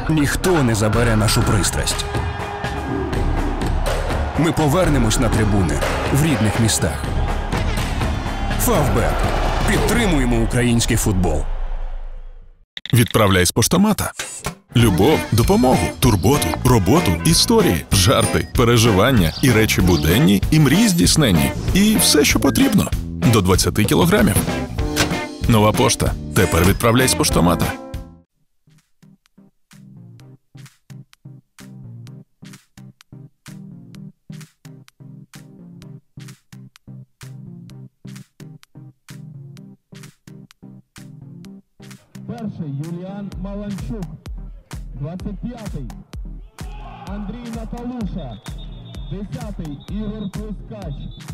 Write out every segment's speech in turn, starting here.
Ніхто не забере нашу пристрасть. Ми повернемось на трибуни в рідних містах. Фавбет. Підтримуємо український футбол. Відправляй з поштомата. Любов, допомогу, турботу, роботу, історії, жарти, переживання і речі буденні, і мрії здійсненні. І все, що потрібно. До 20 кілограмів. Нова пошта. Тепер відправляй з поштомата. Перший Юліан Маланчук, 25-й Андрій Наталуша, 10-й Ігор Плескач.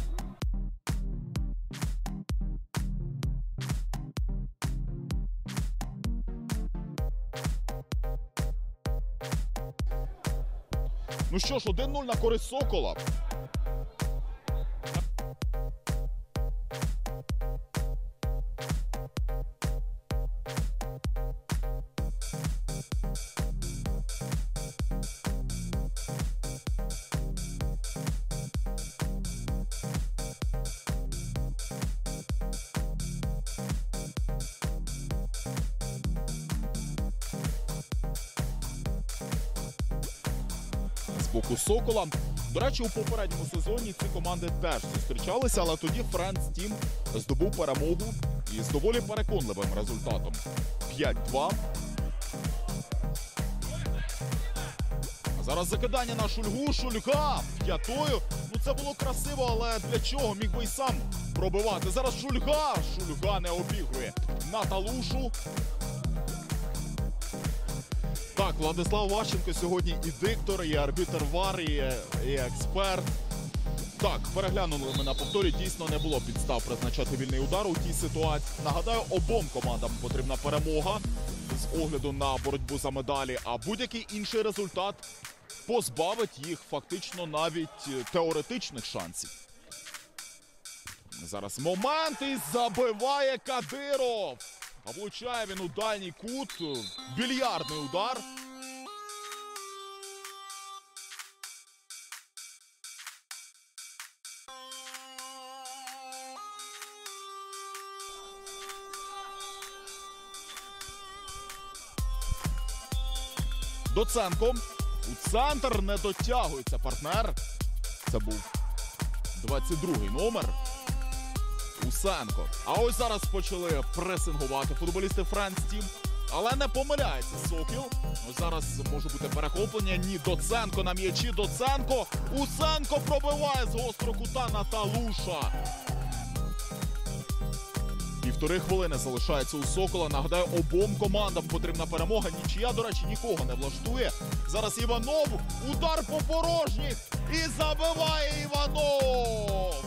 Ну що ж, 1-0 на користь Сокола. З боку Сокола. До речі, у попередньому сезоні ці команди теж зустрічалися, але тоді Френдс Тім здобув перемогу із доволі переконливим результатом. 5-2. А зараз закидання на Шульгу. Шульга п'ятою. Ну це було красиво, але для чого? Міг би й сам пробивати. Зараз Шульга. Шульга не обігрує Наталушу. Так, Владислав Ващенко сьогодні і диктор, і арбітр ВАР, і експерт. Так, переглянули ми на повторі, дійсно не було підстав призначати вільний удар у тій ситуації. Нагадаю, обом командам потрібна перемога з огляду на боротьбу за медалі, а будь-який інший результат позбавить їх фактично навіть теоретичних шансів. Зараз момент і забиває Кадиров. А влучає він у дальній кут. Більярдний удар. Доценко. У центр не дотягується партнер. Це був 22-й номер. Усенко. А ось зараз почали пресингувати футболісти Френдс Тім. Але не помиляється Сокіл. Ось зараз може бути перехоплення. Ні, Доценко на м'ячі. Доценко. Усенко пробиває з гострого кута Наталуша. Півтори хвилини залишається у Сокола. Нагадаю, обом командам потрібна перемога. Нічия, до речі, нікого не влаштує. Зараз Іванов. Удар по порожніх. І забиває Іванов.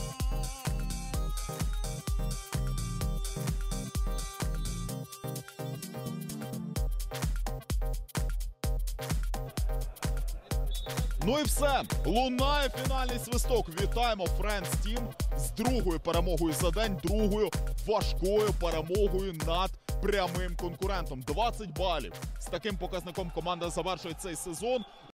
Ну і все. Лунає фінальний свисток. Вітаємо Френдс Тім з другою перемогою за день, другою важкою перемогою над прямим конкурентом. 20 балів. З таким показником команда завершує цей сезон.